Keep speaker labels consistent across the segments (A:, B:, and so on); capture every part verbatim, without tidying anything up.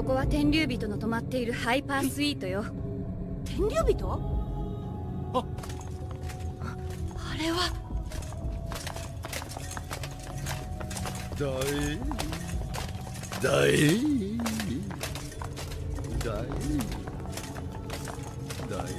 A: ここは天竜人の泊まっているハイパースイートよ。
B: 天竜人？
A: あ、あれは
C: だいだいだいだい。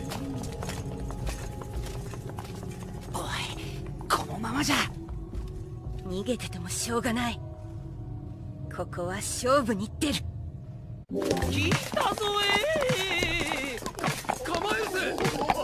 B: おい、このままじゃ逃げててもしょうがない。ここは勝負に出る。
D: 聞いたぞえー、構えず。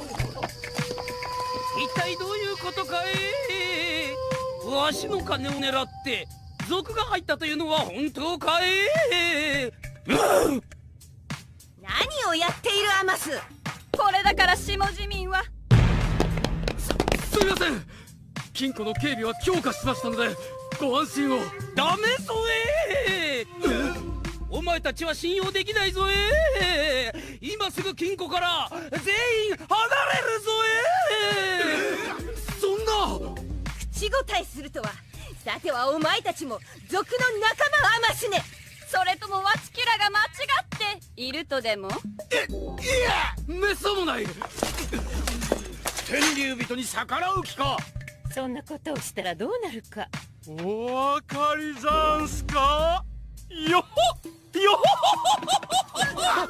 D: 一体どういうことかえー、わしの金を狙って賊が入ったというのは本当かえー、うん、
B: 何をやっているアマス。
A: これだから下地民は。
D: す、すみません。金庫の警備は強化しましたのでご安心を。ダメぞえー、お前たちは信用できないぞえー、今すぐ金庫から全員離れるぞえー、そんな。
B: 口答えするとは。さてはお前たちも賊の仲間アマスね。
A: それともわちきらが間違っているとでも。
D: え、いや、めっそうもない。天竜人に逆らう気か。
E: そんなことをしたらどうなるか
D: お分かりざんすか。よほよほほほほほ。